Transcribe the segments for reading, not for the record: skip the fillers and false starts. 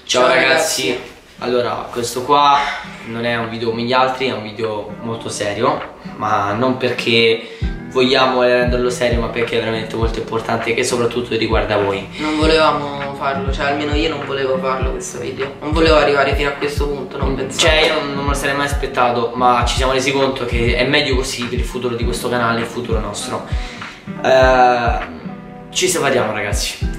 Ciao ragazzi, allora questo qua non è un video come gli altri, è un video molto serio, ma non perché vogliamo renderlo serio, ma perché è veramente molto importante, che soprattutto riguarda voi. Non volevamo farlo, cioè almeno io non volevo farlo questo video, non volevo arrivare fino a questo punto, non pensavo. Cioè io non me lo sarei mai aspettato, ma ci siamo resi conto che è meglio così per il futuro di questo canale, il futuro nostro. Ci separiamo ragazzi.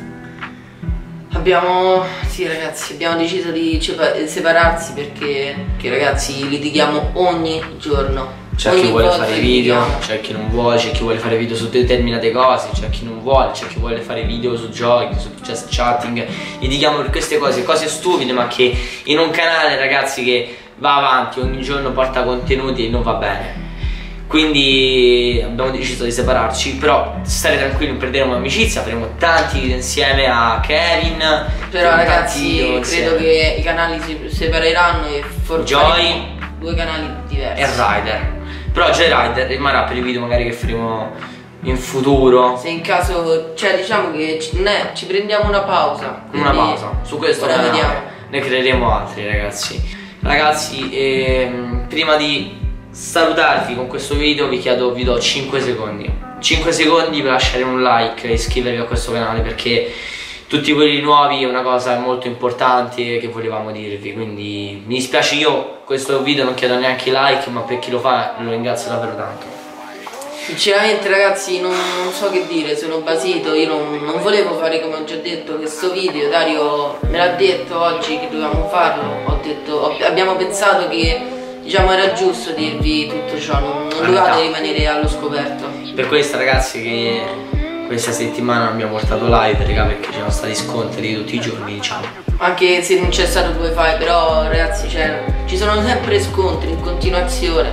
Sì ragazzi, abbiamo deciso di separarsi perché ragazzi litighiamo ogni giorno. C'è chi vuole fare video, c'è chi non vuole, c'è chi vuole fare video su determinate cose, c'è chi non vuole, c'è chi vuole fare video su giochi, su just chatting. Litighiamo per queste cose stupide, ma che in un canale ragazzi che va avanti, ogni giorno porta contenuti e non va bene. Quindi abbiamo deciso di separarci, però state tranquilli, non perderemo amicizia, faremo tanti video insieme a Kevin. Però ragazzi credo che i canali si separeranno e Joy, due canali diversi. E Ryder. Però Joy Ryder rimarrà per i video magari che faremo in futuro. Se in caso, cioè diciamo che ci prendiamo una pausa. Una pausa, su questo ora canale vediamo. ne creeremo altri ragazzi. Ragazzi, prima di salutarvi con questo video vi do 5 secondi 5 secondi per lasciare un like e iscrivervi a questo canale, perché tutti quelli nuovi è una cosa molto importante che volevamo dirvi. Quindi mi dispiace, io questo video non chiedo neanche like, ma per chi lo fa lo ringrazio davvero tanto. Sinceramente ragazzi non so che dire, sono basito, io non volevo fare, come ho già detto, questo video. Dario me l'ha detto oggi che dovevamo farlo, abbiamo pensato che diciamo era giusto dirvi tutto ciò, non dovevate rimanere allo scoperto. Per questo ragazzi che questa settimana non abbiamo portato live, raga, perché ci sono stati scontri tutti i giorni, diciamo. Anche se non c'è stato 2 file, però ragazzi ci sono sempre scontri in continuazione.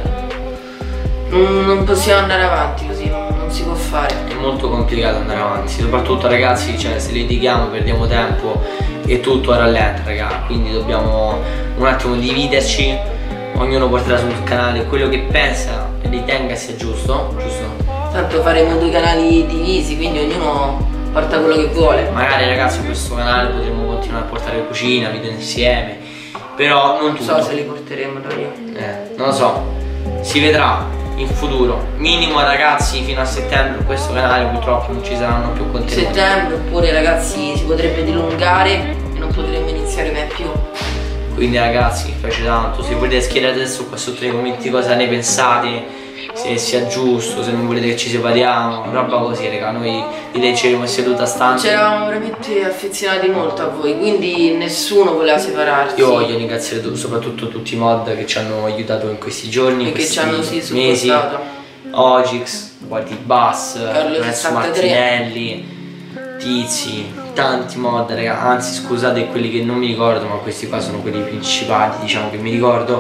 Non possiamo andare avanti così, non si può fare. È molto complicato andare avanti, soprattutto ragazzi, cioè se litighiamo perdiamo tempo e tutto rallenta, raga. Quindi dobbiamo un attimo dividerci. Ognuno porterà sul canale quello che pensa e ritenga sia giusto. Tanto faremo 2 canali divisi, quindi ognuno porta quello che vuole. Magari ragazzi in questo canale potremo continuare a portare cucina, video insieme, però non tutto. Non so se li porteremo da io. Non lo so, si vedrà in futuro. Minimo ragazzi fino a settembre questo canale purtroppo non ci saranno più contenuti. Settembre, oppure ragazzi si potrebbe dilungare e non potremo iniziare mai più. Quindi ragazzi mi piace tanto, se volete schierate adesso qua sotto nei commenti cosa ne pensate, se sia giusto, se non volete che ci separiamo, roba così raga. Noi vi leggeremo in seduta stante. Ci eravamo veramente affezionati molto a voi, quindi nessuno voleva separarsi. Io voglio ringraziare soprattutto tutti i mod che ci hanno aiutato in questi giorni, e che ci hanno mesi. Ogix, Guardi Bass, Lorenzo Martinelli, Tizi, tanti mod raga, anzi scusate quelli che non mi ricordo, ma questi qua sono quelli principali, diciamo, che mi ricordo.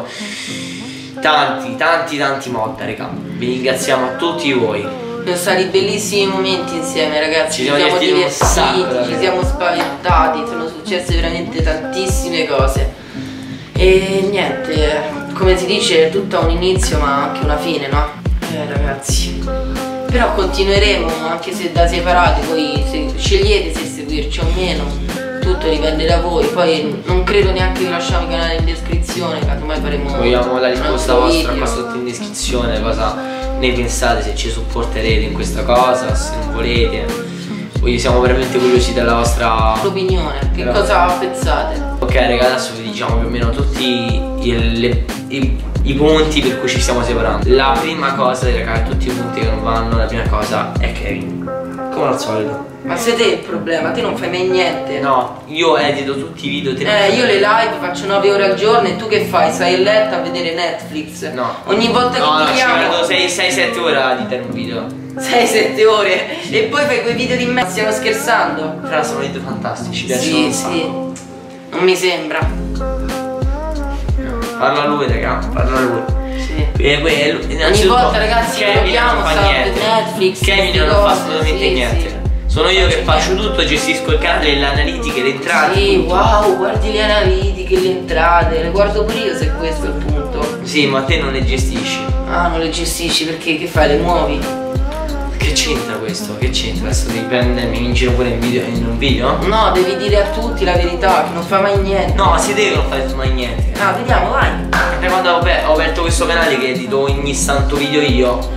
Tanti mod raga, vi ringraziamo a tutti voi. Sono stati bellissimi momenti insieme ragazzi, ci siamo divertiti, ci siamo spaventati, sono successe veramente tantissime cose. E niente, come si dice, tutto ha un inizio ma anche una fine, no? Ragazzi, però continueremo anche se da separati, voi se scegliete se seguirci o meno, tutto dipende da voi. Poi non credo neanche che lasciamo il canale in descrizione, casomai faremo. Vogliamo la risposta vostra qua sotto in descrizione, cosa ne pensate, se ci supporterete in questa cosa, se non volete. Poi siamo veramente curiosi della vostra opinione, che cosa pensate. Ok raga, adesso vi diciamo più o meno tutti i punti per cui ci stiamo separando. La prima cosa, raga, tutti i punti che non vanno, la prima cosa è Kevin, come al solito. Ma sei te il problema, te non fai mai niente. No, io edito tutti i video. Io le live faccio 9 ore al giorno e tu che fai? Stai a letto a vedere Netflix. No. Ogni volta che ti chiamo ci vedo 6-7 ore a editare un video. 6-7 ore e poi fai quei video di me. Stiamo scherzando? Però sono video fantastici, sì, non mi sembra. Parla lui raga, parla lui. Sì. Ogni volta ragazzi che dobbiamo stare su Netflix. Kevin non fa assolutamente niente. Sono io che faccio tutto, gestisco il canale, le analitiche, le entrate. Sì, wow, guardi le analitiche, le entrate, le guardo pure io se questo è il punto. Sì, ma te non le gestisci. Ah, non le gestisci perché che fai? Le muovi? Che c'entra questo? Che c'entra? Adesso devi prendermi in giro pure in un video? No, devi dire a tutti la verità, che non fai mai niente. No, si deve non fare mai niente. Ah, vediamo, vai. Da quando ho aperto questo canale che edito ogni santo video io.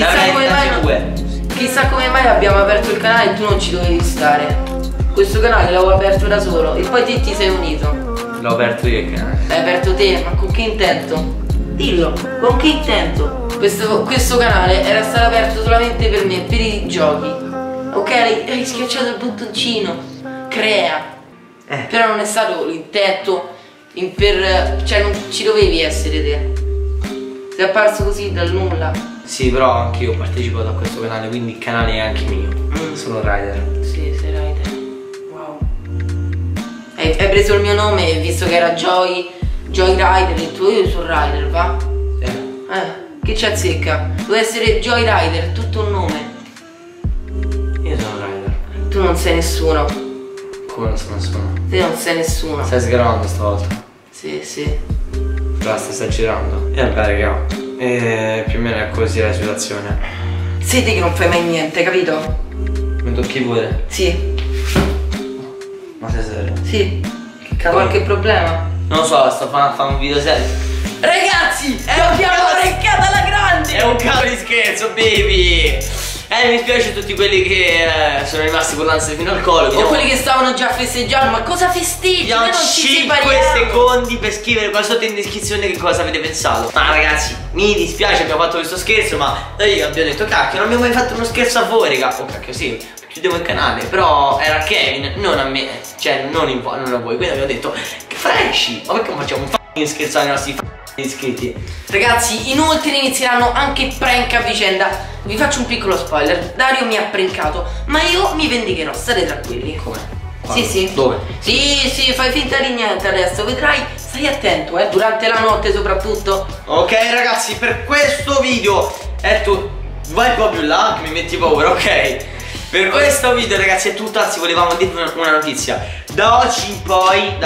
Chissà come mai abbiamo aperto il canale e tu non ci dovevi stare. Questo canale l'avevo aperto da solo e poi te ti sei unito. L'ho aperto io il canale. L'hai aperto te, ma con che intento? Dillo, con che intento? Questo canale era stato aperto solamente per me, per i giochi. Ok, hai schiacciato il bottoncino, crea. Però non è stato l'intento cioè non ci dovevi essere te. Sei apparso così dal nulla. Sì, però anche io ho partecipato a questo canale, quindi il canale è anche mio. Sono Rider. Sì, sei Rider. Wow. Hai preso il mio nome e visto che era Joy Rider, il tuo io sono Rider, va? Che ci azzecca? Deve essere Joy Rider, tutto un nome. Io sono Rider. Tu non sei nessuno. Come non sono nessuno? Te non sei nessuno. Stai sgravando stavolta. Sì, sì. La stai esagerando. E vabbè raga, più o meno è così la situazione. Sei te che non fai mai niente, capito? Mi tocchi pure? Sì. Ma sei serio? Sì. Che cazzo? Qualche problema? Non lo so, sto facendo un video serio. Ragazzi, abbiamo orecchiata alla grande! È un cavolo di scherzo, baby! Mi spiace tutti quelli che sono rimasti con l'ansia fino al collo. O quelli che stavano già festeggiando, ma cosa festeggi? Noi non ci 5 secondi per scrivere qua sotto in descrizione che cosa avete pensato. Ma ragazzi, mi dispiace, abbiamo fatto questo scherzo, ma noi abbiamo detto cacchio, non abbiamo mai fatto uno scherzo a voi, raga. Oh cacchio, sì, chiudevo il canale, però era a Kevin, non a me, cioè non a voi. Quindi abbiamo detto, che fresci, ma perché non facciamo un f***ing scherzo ai nostri iscritti? Ragazzi, inoltre inizieranno anche prank a vicenda. Vi faccio un piccolo spoiler. Dario mi ha prankato, ma io mi vendicherò, state tranquilli. Come? Sì, sì. Dove? Sì, fai finta di niente adesso, vedrai. Stai attento, durante la notte soprattutto. Ok ragazzi, per questo video vai proprio là che mi metti paura, ok? Per questo video ragazzi è tutto, anzi volevamo dirvi una notizia. Da oggi in poi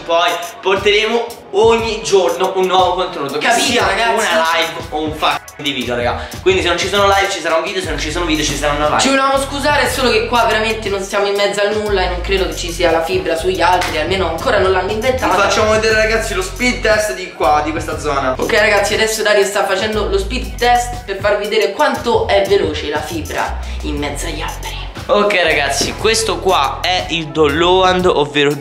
porteremo ogni giorno un nuovo contenuto. Che capito, sia ragazzi? Una live o un di video, raga. Quindi se non ci sono live ci sarà un video, se non ci sono video ci sarà una live. Ci volevamo scusare, solo che qua veramente non stiamo in mezzo al nulla e non credo che ci sia la fibra sugli altri, almeno ancora non l'hanno inventata. Vi facciamo vedere ragazzi lo speed test di qua, di questa zona. Ok ragazzi, adesso Dario sta facendo lo speed test per farvi vedere quanto è veloce la fibra in mezzo agli alberi. Ok ragazzi, questo qua è il download, ovvero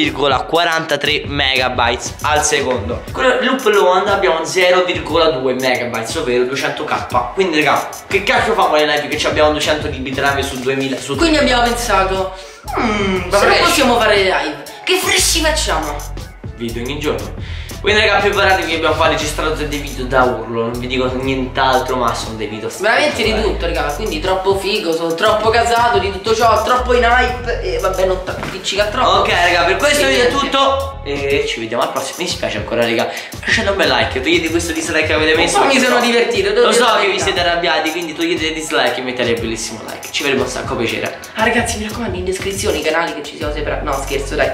2,43 megabytes al secondo. Con il loop load abbiamo 0,2 megabytes, ovvero 200k. Quindi raga, che cazzo famo le live che abbiamo 200 GB di RAM su 2000 su Quindi abbiamo pensato però possiamo fare le live. Che freschi facciamo? Video ogni giorno. Quindi raga, preparatevi, abbiamo qua registrato dei video da urlo. Non vi dico nient'altro, ma sono dei video veramente di tutto raga. Quindi troppo figo, sono troppo casato di tutto ciò, troppo in hype. E vabbè, non appiccica troppo. Ok raga, per questo video è tutto e ci vediamo al prossimo. Mi dispiace ancora raga, lasciate un bel like, togliete questo dislike che avete messo. Ma mi sono divertito. Lo so che vi siete arrabbiati, quindi togliete il dislike e mettete il bellissimo like. Ci vedremo un sacco piacere. Ragazzi, mi raccomando, in descrizione i canali che ci siamo separati. No scherzo, dai.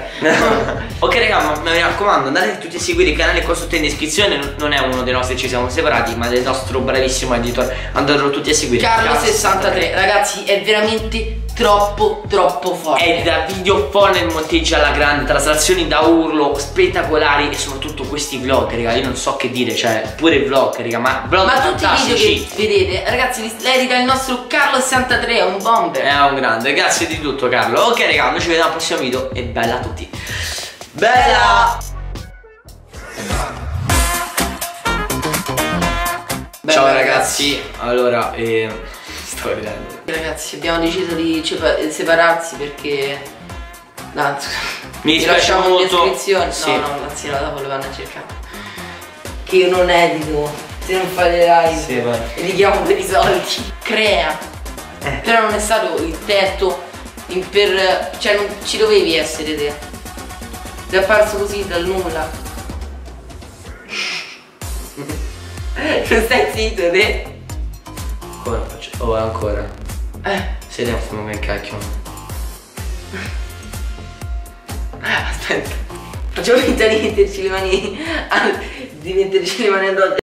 Ok raga, ma mi raccomando, andate tutti a seguire il canale qua sotto in descrizione. Non è uno dei nostri ci siamo separati, ma del nostro bravissimo editor. Andatelo tutti a seguire. Carlo63, ragazzi, è veramente troppo forte. È da video nel monteggio alla grande, traslazioni da urlo spettacolari e soprattutto questi vlog, raga. Io non so che dire, cioè pure vlog, raga, ma vlog tutti i video che vedete, ragazzi, li edita il nostro Carlo63, è un bomber. È un grande, grazie di tutto Carlo. Ok raga, noi ci vediamo al prossimo video e bella a tutti. Bella! Ciao ragazzi, allora sto ridendo. Ragazzi, abbiamo deciso di separarsi perché mi dispiace molto. In descrizione. Sì. No, anzi no, dopo lo vanno a cercare. Che io non edito, se non fai le live sì, e li chiamo per i soldi. Crea. Però non è stato intento cioè non ci dovevi essere te. Sei apparso così dal nulla. Non stai zitto te? Ancora faccio. Oh ancora. Sei da fumo che cacchio. Aspetta. Facciamo finta di metterci le mani addosso.